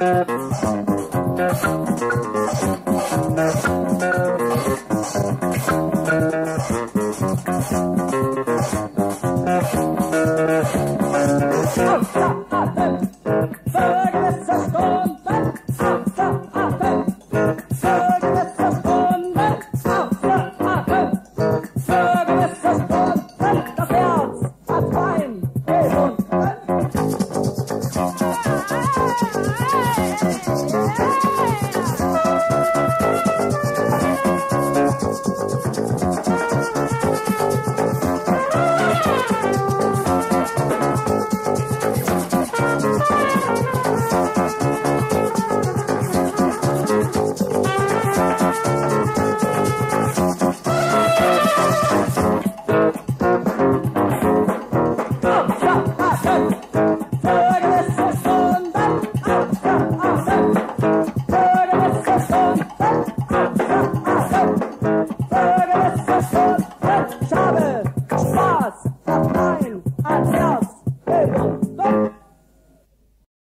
Außer Atem, für gewisse Stunden, außer Atem, für gewisse Stunden, außer Atem, für gewisse Stunden, das Herz hat Wein gefunden.